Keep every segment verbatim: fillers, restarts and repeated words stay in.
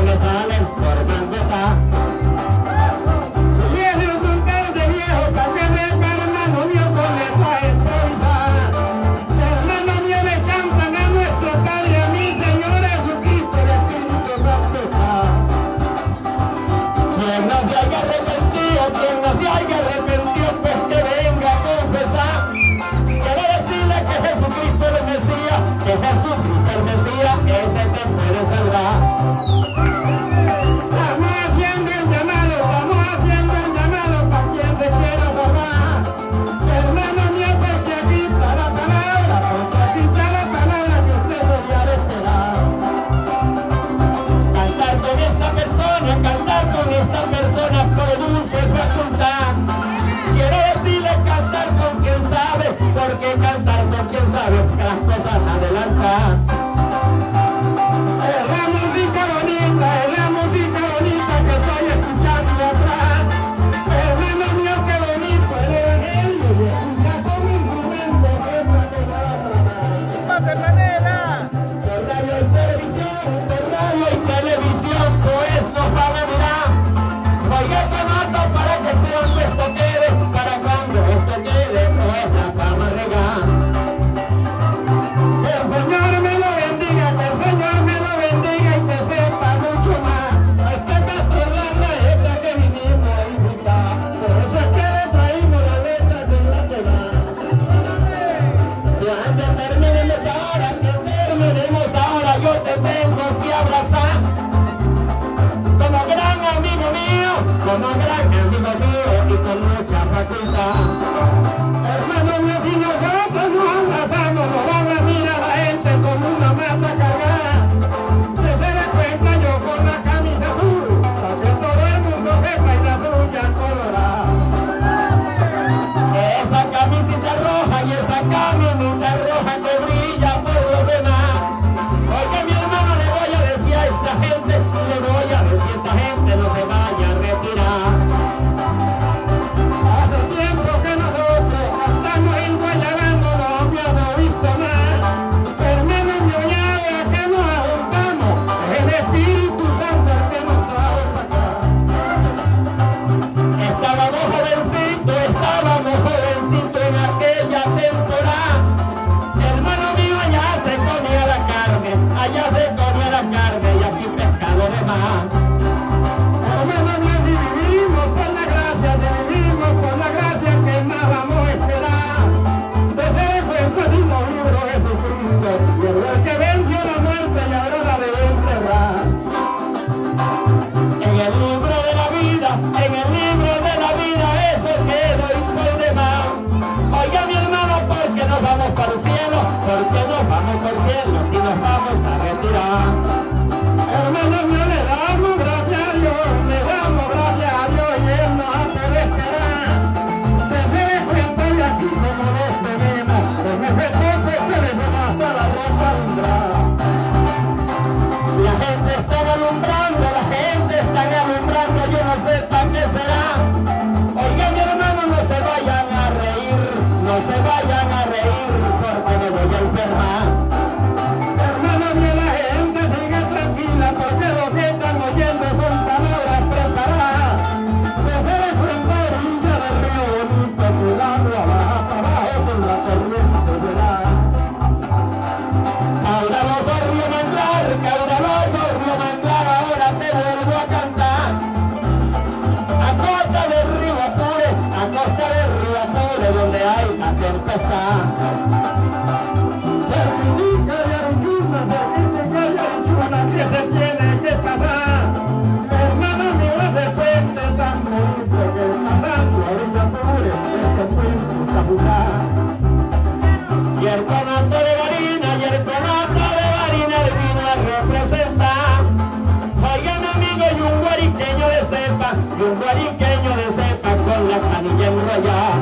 que me salen por mangueta. Viejo es un pez de viejo, pa' que venga hermano mío con esa estrofa. Hermano mío le cantan a nuestro Padre, a mi Señor Jesucristo, el Espíritu Santo está. Quien no se haya arrepentido, quien no se haya arrepentido, pues que venga a confesar. Quiero decirle que Jesucristo es el Mesías, que Jesucristo el Mesías, ese te puede salvar. Estamos haciendo el llamado, estamos haciendo el llamado para quien te quiera salvar. Hermano mío, porque aquí está la palabra, porque aquí está la palabra que usted debía de esperar. Cantar con esta persona, cantar con esta persona produce facultad. Quiero decirle cantar con quien sabe, porque cantar con quien sabe es que las cosas adelantan. Es la música bonita, es la música bonita que estoy escuchando atrás. Hermano mío, qué bonito el evangelio, y escucha como instrumento que es para que va a trabajar. ¡Pase panela! Por radio y televisión, por radio y televisión, por eso van a mirar. Oiga que mato para que cuando esto quede, para cuando esto quede, no es la fama regal. Que el Señor me lo bendiga, que el Señor me lo bendiga y que sepa mucho más. A este pastor la maestra que vinimos a visitar, por eso es que le traímos las letras de la semana. Cuando terminemos ahora, que terminemos ahora, yo te tengo que abrazar. Como gran amigo mío, como gran amigo mío y con mucha facultad. Hermano mío, si nosotros nos abrazamos, nos van a mirar la gente como una mata cargada. Que se dé cuenta yo con la camisa azul, para que todo el mundo sepa y la suya colorada. Esa camisita roja y esa camisita roja que brilla por los demás. Oye, mi hermano, le voy a decir a esta gente, le voy a decir a esta gente, no se vaya a retirar. Hace tiempo que nosotros estamos enguayabando, no habíamos visto más. Hermano mío, ya de que nos juntamos, es el Espíritu Santo el que nos trajo para acá. Estábamos jovencitos, estábamos jovencitos en aquella temporada. Hermano mío, allá se comía la carne, allá se comía la carne y aquí pescado de mar. Hermano mío, si vivimos por la gracia, si vivimos por la gracia, que más vamos a esperar. Desde el cuento libro Jesucristo, y el que venció la muerte y ahora la debe enterrar. En el libro de la vida, en el libro de la vida, eso quedó y por demás. Oiga mi hermano, ¿por qué nos vamos para el cielo? ¿Por qué nos vamos para el cielo si nos vamos a retirar? Hermano mío, le damos gracias a Dios, le damos gracias a Dios y Él nos hace esperar. Desde el cuento y aquí como nos tenemos, con ese toque tenemos hasta la ropa alumbrada. La gente está alumbrando, la gente está alumbrando, yo no sé para qué será. Oiga mi hermano, no se vayan a reír, no se vayan a reír, porque me voy a enfermar. Hermano mío, la gente sigue tranquila, porque lo que están oyendo son palabras preparadas. Desde el frente a orilla del río bonito, cuidado abajo, abajo con la corriente de la. Caudaloso río Manglar, caudaloso río Manglar, ahora te vuelvo a cantar. A costa del río Apure, a costa del río Apure, donde hay la tempestad. Cerquita de Aruchuna, cerquita de Aruchuna, que se tiene que pasar. Hermano mío, ese puente tan bonito que está dando a río Apure, este puente está jugar. Y el conato de Barina, y el conato de Barina, él vino a representar. Oiga mi amigo, y un guariqueño de cepa, y un guariqueño de cepa con la canilla enrollada.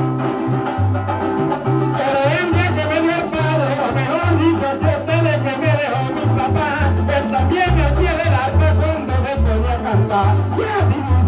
Pero hembra que me dio el padre, o mejor dicho, yo sé de que me dejó mi papá, él también me tiene el alma cuando se pone a cantar.